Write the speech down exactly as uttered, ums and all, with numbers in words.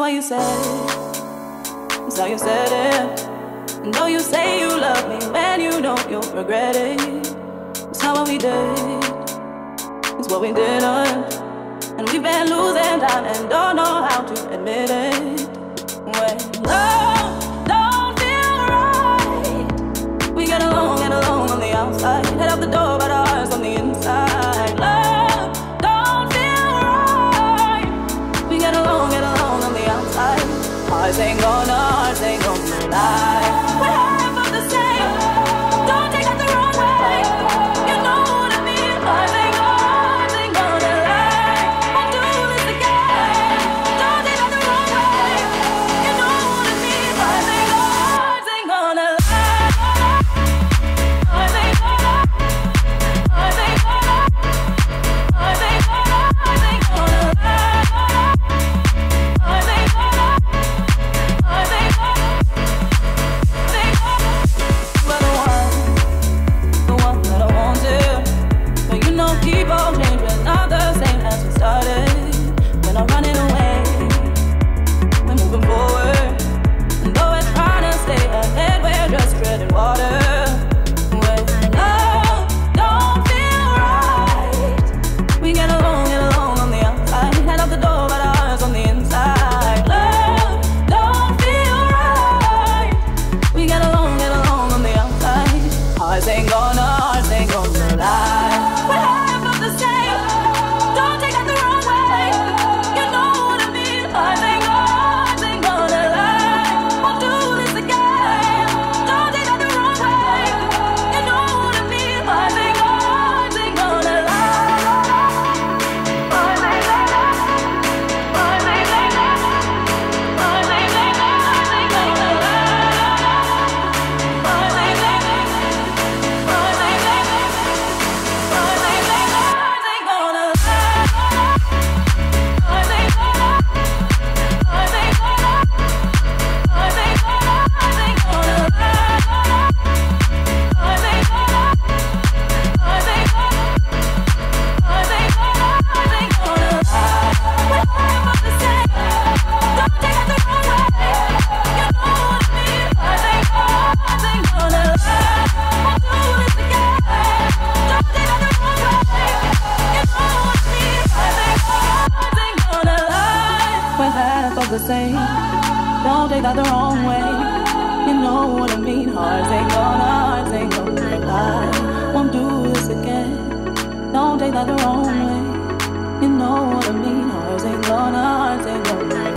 what you said, it's how you said it. And though you say you love me, when you know you'll regret it. It's how what we did, it's what we didn't. And we've been losing time and don't know how to admit it. When love don't feel right, we get along, get along on the outside, head out the door, but our hearts on the inside. Love don't feel right, we get along, get along on the outside. Hearts ain't gonna, hearts ain't gonna lie. We're half of the same, don't take that the wrong way. You know what I mean, hearts ain't gonna, hearts ain't gonna lie. Won't do this again, don't take that the wrong way. You know what I mean, hearts ain't gonna, hearts ain't gonna lie. Hearts ain't gonna, hearts ain't gonna, hearts ain't gonna, hearts ain't gonna lie. Hearts ain't gonna, hearts ain't gonna. Keep on changing, not the same as we started. We're not running away, we're moving forward. And though we're trying to stay ahead, we're just treading water. When love don't feel right, we get along, get along on the outside, head out the door, but our hearts on the inside. Love don't feel right, we get along, get along on the outside. Hearts ain't gonna, hearts ain't gonna lie. The same, don't take that the wrong way. You know what I mean. Hearts ain't gonna, hearts ain't gonna lie. Won't do this again. Don't take that the wrong way. You know what I mean. Hearts ain't gonna, hearts ain't gonna lie.